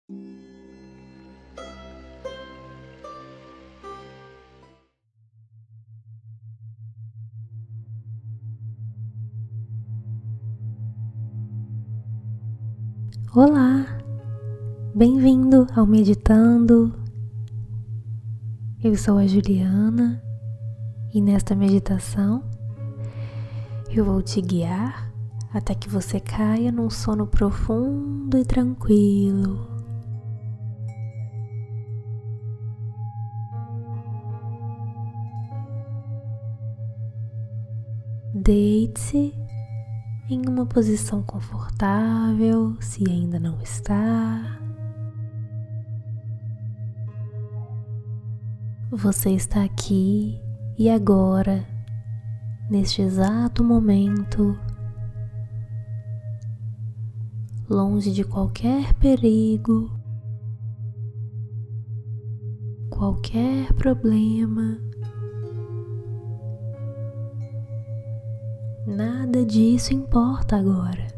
Olá, bem-vindo ao Meditando. Eu sou a Juliana e nesta meditação eu vou te guiar até que você caia num sono profundo e tranquilo. Deite-se em uma posição confortável, se ainda não está. Você está aqui e agora, neste exato momento, longe de qualquer perigo, qualquer problema. Nada disso importa agora.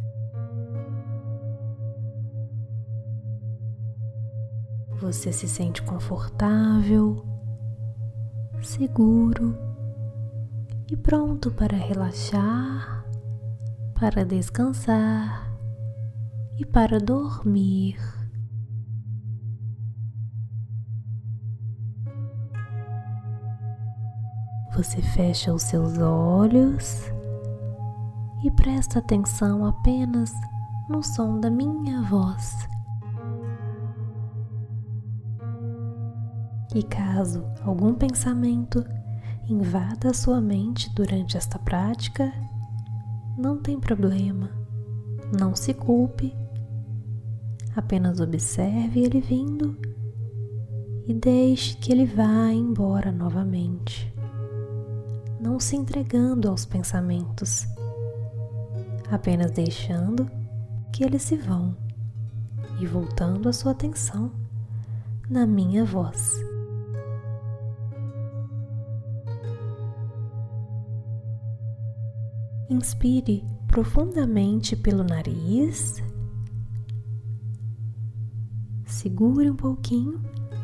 Você se sente confortável, seguro e pronto para relaxar, para descansar e para dormir. Você fecha os seus olhos e presta atenção apenas no som da minha voz. E caso algum pensamento invada a sua mente durante esta prática, não tem problema, não se culpe, apenas observe ele vindo e deixe que ele vá embora novamente, não se entregando aos pensamentos, apenas deixando que eles se vão e voltando a sua atenção na minha voz. Inspire profundamente pelo nariz, segure um pouquinho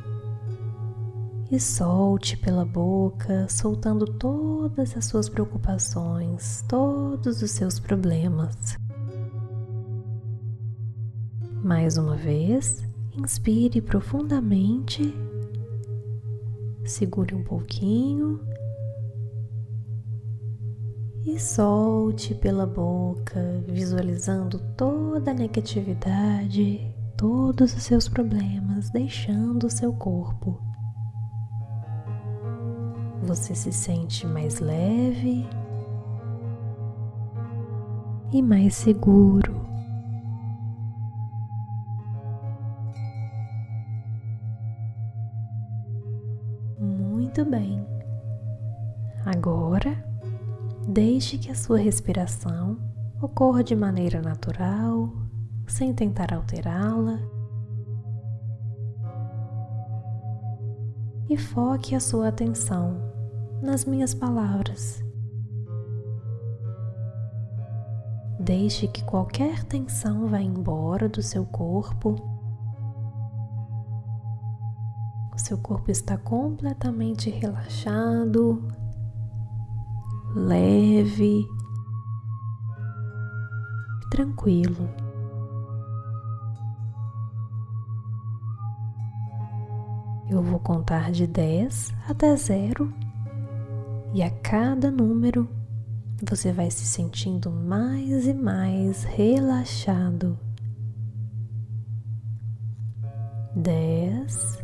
e solte pela boca, soltando todas as suas preocupações, todos os seus problemas. Mais uma vez, inspire profundamente, segure um pouquinho e solte pela boca, visualizando toda a negatividade, todos os seus problemas, deixando o seu corpo. Você se sente mais leve e mais seguro. Muito bem. Agora, deixe que a sua respiração ocorra de maneira natural, sem tentar alterá-la. E foque a sua atenção nas minhas palavras. Deixe que qualquer tensão vá embora do seu corpo. O seu corpo está completamente relaxado, leve, tranquilo. Eu vou contar de 10 até 0 e a cada número você vai se sentindo mais e mais relaxado. 10,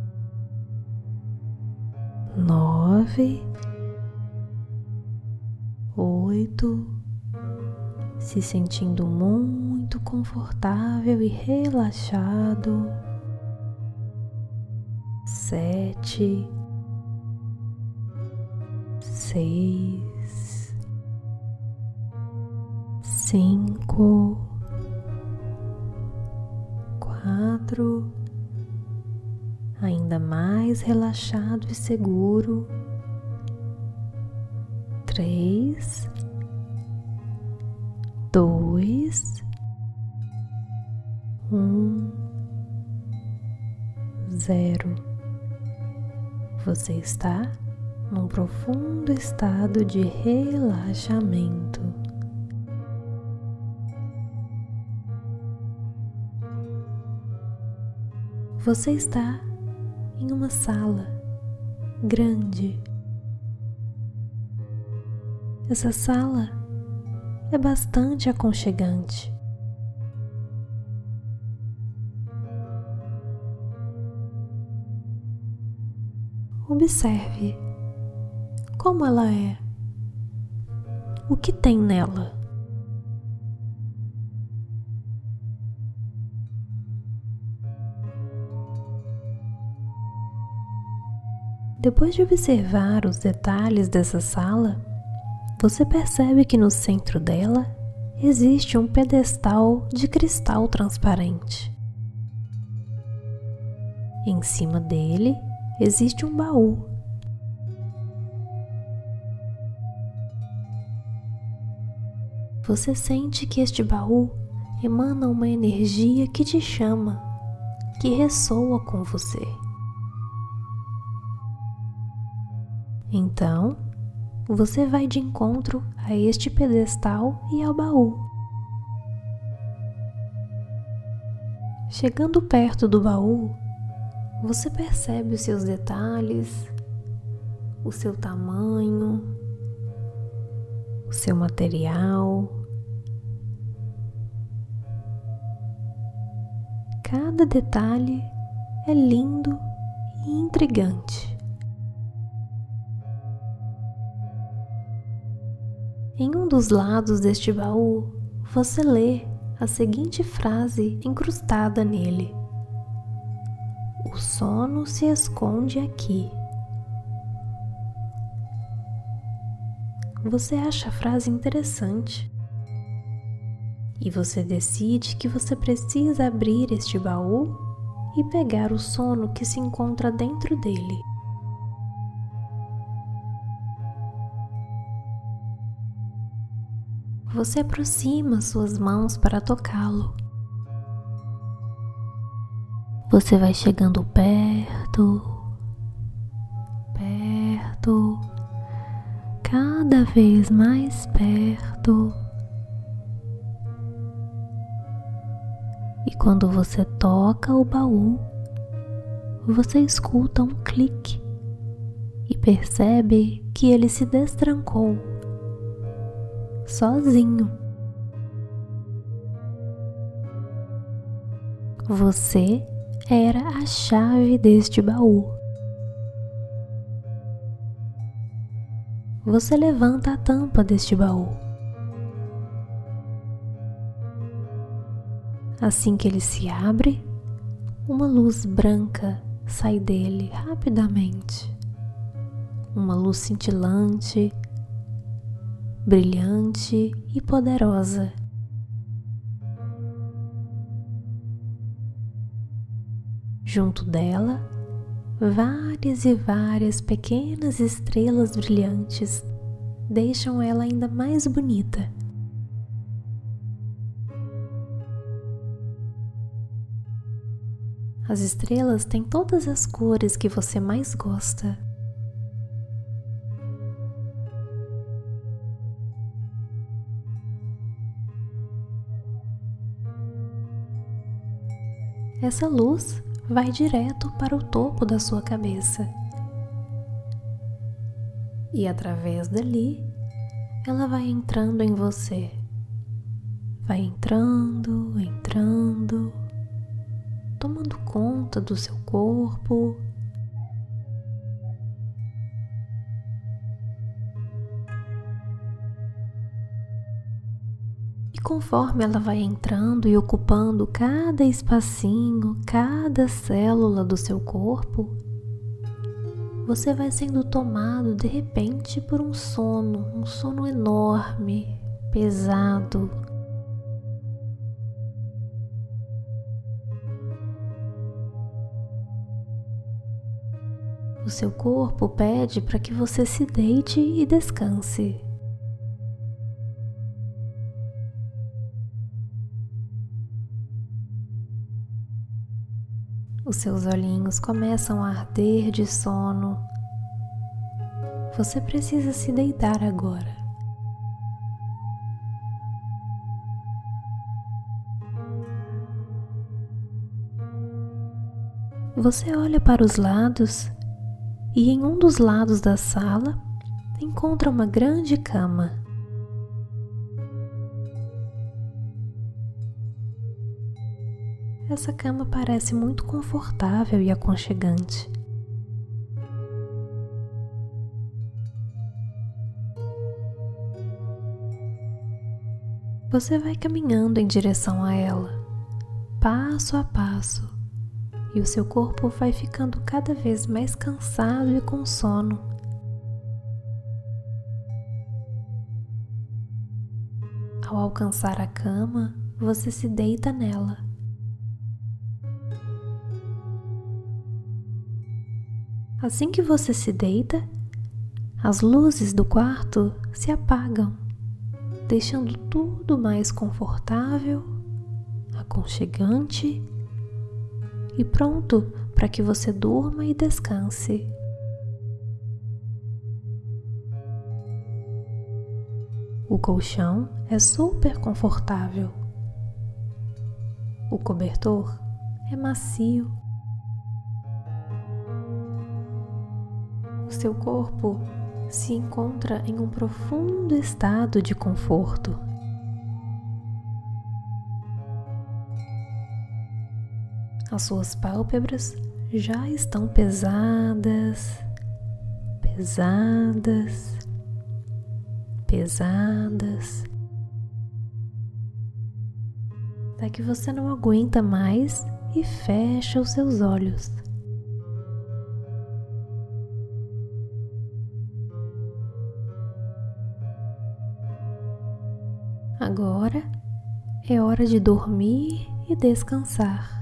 9, 8, se sentindo muito confortável e relaxado. 7, 6, 5, 4, ainda mais relaxado e seguro. 3, 2, 1, 0. Você está num profundo estado de relaxamento. Você está em uma sala grande. Essa sala é bastante aconchegante. Observe como ela é. O que tem nela? Depois de observar os detalhes dessa sala, você percebe que no centro dela existe um pedestal de cristal transparente. Em cima dele existe um baú. Você sente que este baú emana uma energia que te chama, que ressoa com você. Então, você vai de encontro a este pedestal e ao baú. Chegando perto do baú, você percebe os seus detalhes, o seu tamanho, o seu material. Cada detalhe é lindo e intrigante. Em um dos lados deste baú, você lê a seguinte frase incrustada nele: "O sono se esconde aqui." Você acha a frase interessante e você decide que você precisa abrir este baú e pegar o sono que se encontra dentro dele. Você aproxima suas mãos para tocá-lo. Você vai chegando perto, cada vez mais perto. E quando você toca o baú, você escuta um clique e percebe que ele se destrancou sozinho. Você era a chave deste baú. Você levanta a tampa deste baú. Assim que ele se abre, uma luz branca sai dele rapidamente. Uma luz cintilante, brilhante e poderosa. Junto dela, várias e várias pequenas estrelas brilhantes deixam ela ainda mais bonita. As estrelas têm todas as cores que você mais gosta. Essa luz vai direto para o topo da sua cabeça. E através dali, ela vai entrando em você. Vai entrando, tomando conta do seu corpo. E conforme ela vai entrando e ocupando cada espacinho, cada célula do seu corpo, você vai sendo tomado de repente por um sono enorme, pesado. O seu corpo pede para que você se deite e descanse. Os seus olhinhos começam a arder de sono. Você precisa se deitar agora. Você olha para os lados e em um dos lados da sala encontra uma grande cama. Essa cama parece muito confortável e aconchegante. Você vai caminhando em direção a ela, passo a passo, e o seu corpo vai ficando cada vez mais cansado e com sono. Ao alcançar a cama, você se deita nela. Assim que você se deita, as luzes do quarto se apagam, deixando tudo mais confortável, aconchegante e pronto para que você durma e descanse. O colchão é super confortável. O cobertor é macio. O seu corpo se encontra em um profundo estado de conforto. As suas pálpebras já estão pesadas, pesadas, pesadas, até que você não aguenta mais e fecha os seus olhos. Agora é hora de dormir e descansar.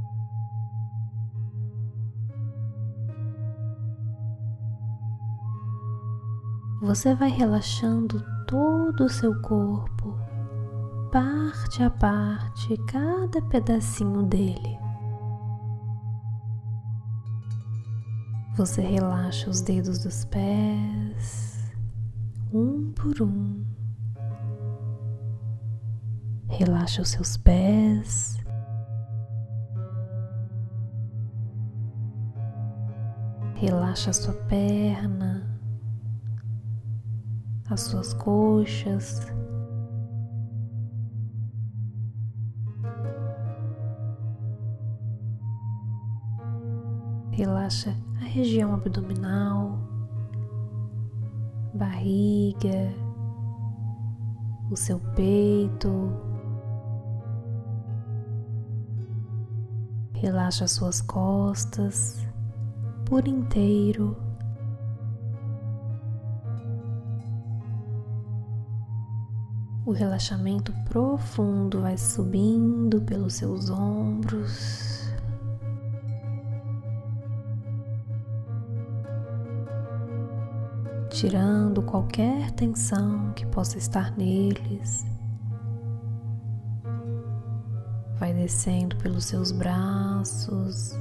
Você vai relaxando todo o seu corpo, parte a parte, cada pedacinho dele. Você relaxa os dedos dos pés, um por um. Relaxa os seus pés. Relaxa a sua perna, as suas coxas. Relaxa a região abdominal, barriga, o seu peito. Relaxa as suas costas por inteiro. O relaxamento profundo vai subindo pelos seus ombros, tirando qualquer tensão que possa estar neles. Vai descendo pelos seus braços,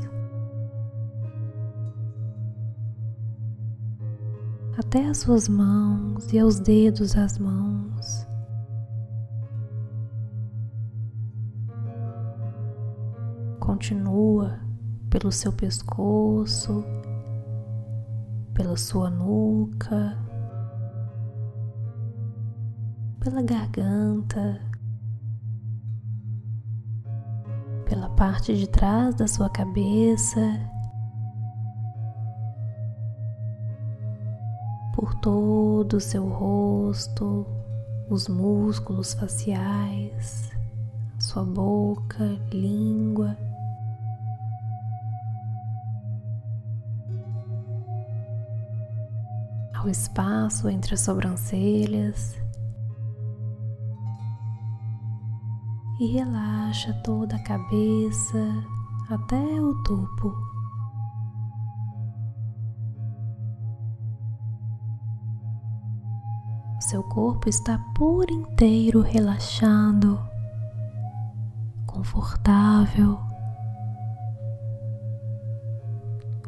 até as suas mãos e aos dedos das mãos. Continua pelo seu pescoço, pela sua nuca, pela garganta, pela parte de trás da sua cabeça, por todo o seu rosto, os músculos faciais, sua boca, língua. Ao espaço entre as sobrancelhas. E relaxa toda a cabeça até o topo. Seu corpo está por inteiro relaxado, confortável,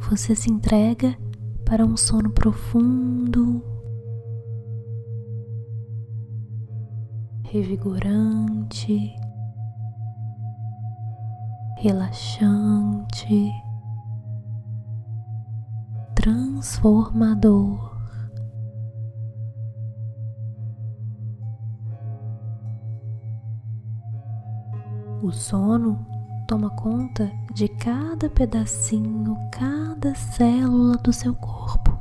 você se entrega para um sono profundo, revigorante, relaxante, transformador. O sono toma conta de cada pedacinho, cada célula do seu corpo.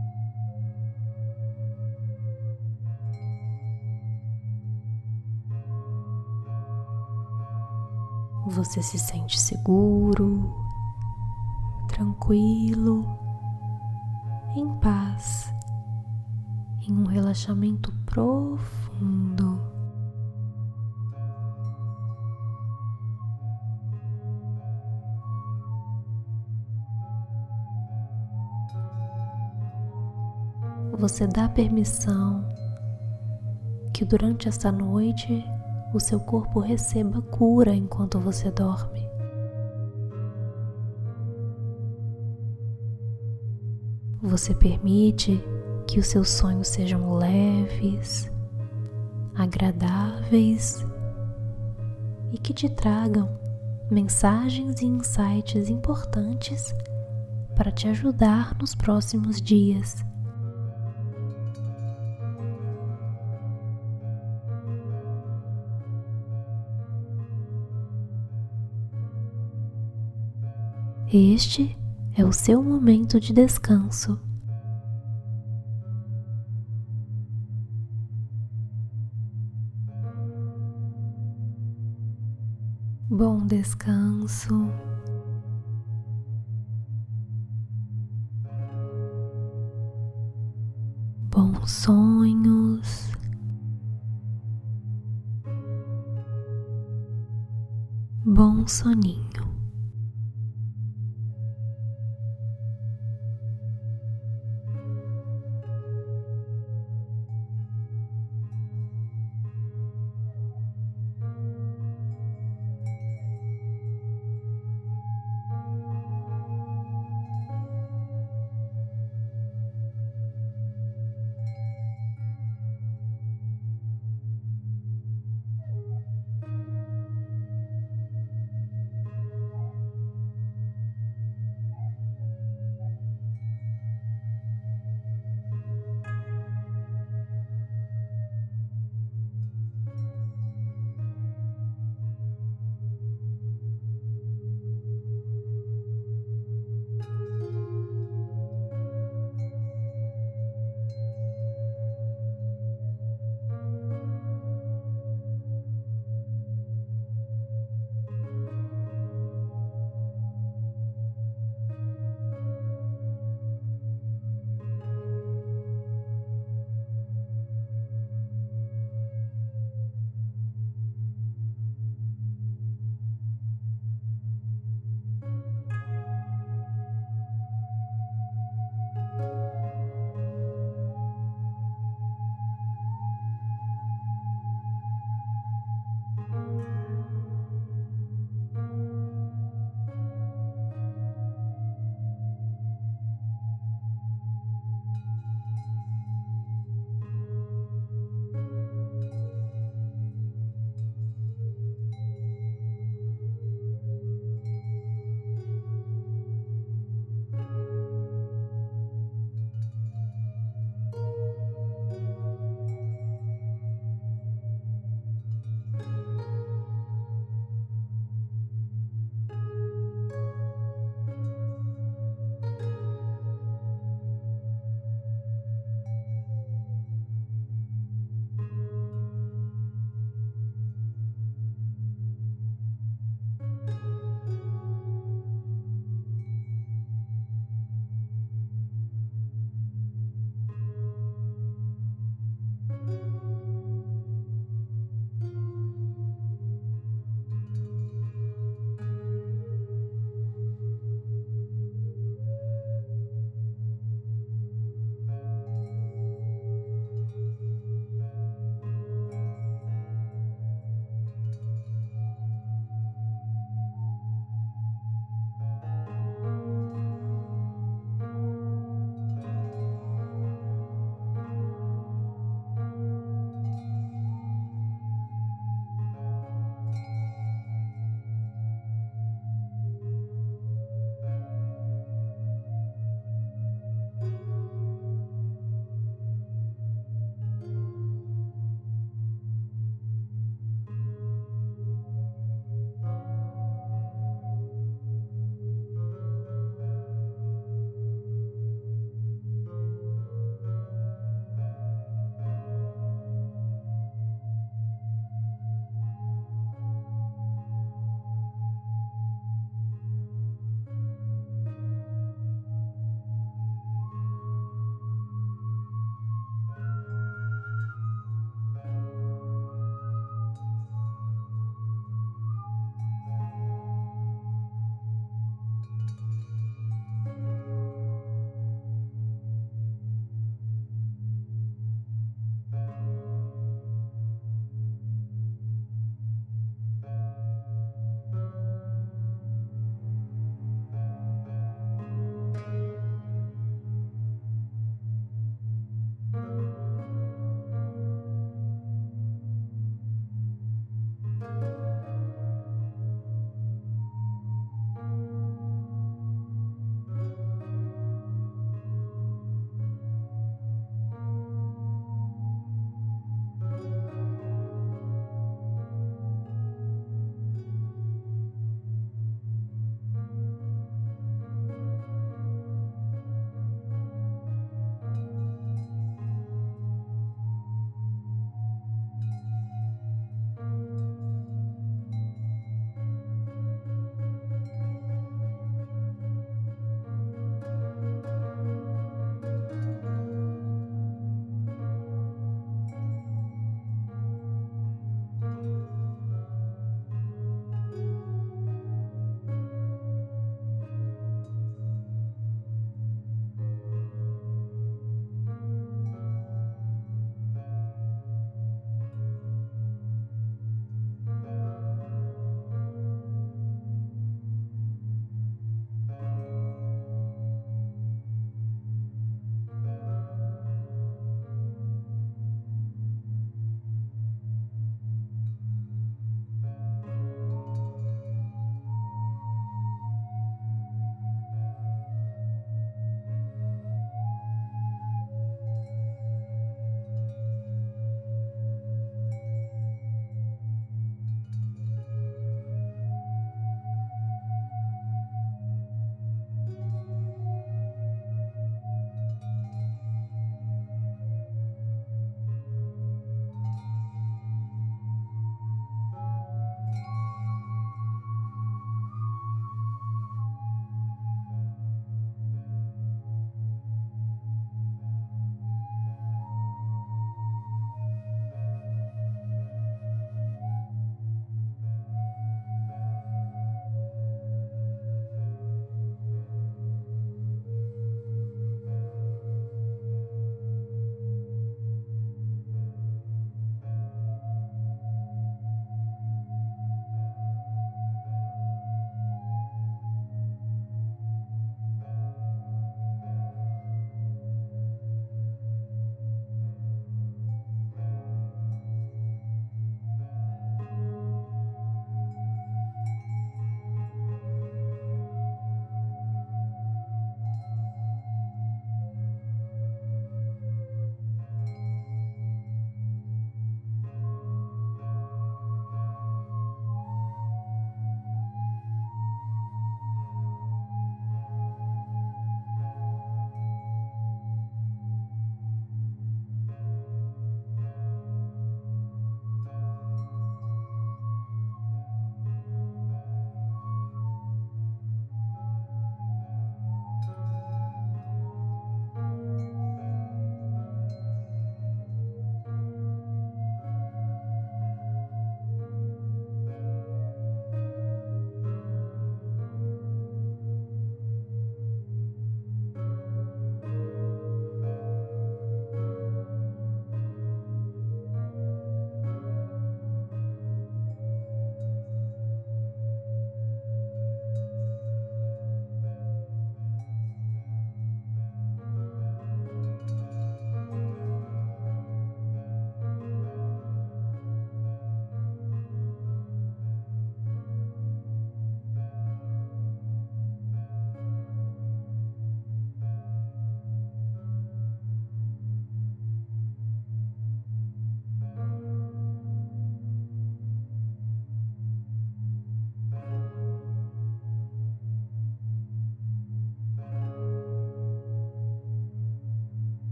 Você se sente seguro, tranquilo, em paz, em um relaxamento profundo. Você dá permissão que durante esta noite o seu corpo receba cura enquanto você dorme. Você permite que os seus sonhos sejam leves, agradáveis e que te tragam mensagens e insights importantes para te ajudar nos próximos dias. Este é o seu momento de descanso. Bom descanso. Bons sonhos. Bom soninho.